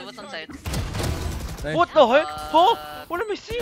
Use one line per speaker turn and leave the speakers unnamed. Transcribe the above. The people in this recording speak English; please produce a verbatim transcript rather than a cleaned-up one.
was on side.
Nice.
What the heck?
Uh,
Huh? What am I seeing?